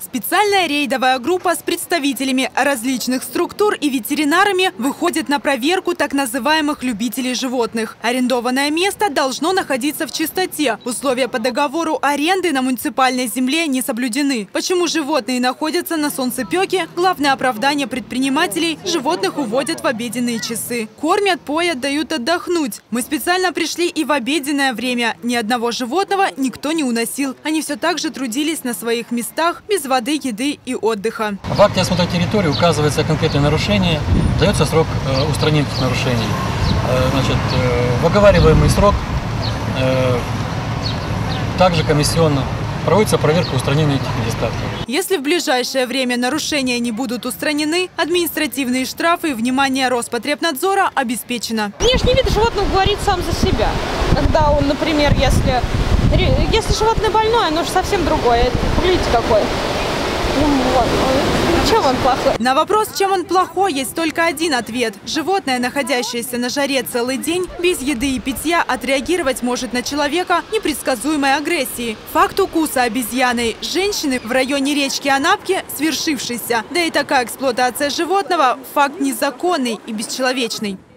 Специальная рейдовая группа с представителями различных структур и ветеринарами выходит на проверку так называемых любителей животных. Арендованное место должно находиться в чистоте. Условия по договору аренды на муниципальной земле не соблюдены. Почему животные находятся на солнцепеке? Главное оправдание предпринимателей – животных уводят в обеденные часы. Кормят, поят, дают отдохнуть. Мы специально пришли и в обеденное время. Ни одного животного никто не уносил. Они все так же трудились на своих местах без воды, еды и отдыха. В акте осмотра территории указывается конкретное нарушение, дается срок устранения этих нарушений. В оговариваемый срок также комиссионно проводится проверка устранения этих недостатков. Если в ближайшее время нарушения не будут устранены, административные штрафы и внимание Роспотребнадзора обеспечено. Внешний вид животного говорит сам за себя. Когда он, например, если животное больное, оно же совсем другое. Видите, какой. Чем он плохой? На вопрос, чем он плохой, есть только один ответ. Животное, находящееся на жаре целый день, без еды и питья, отреагировать может на человека непредсказуемой агрессией. Факт укуса обезьяной женщины в районе речки Анапки свершившийся. Да и такая эксплуатация животного – факт незаконный и бесчеловечный.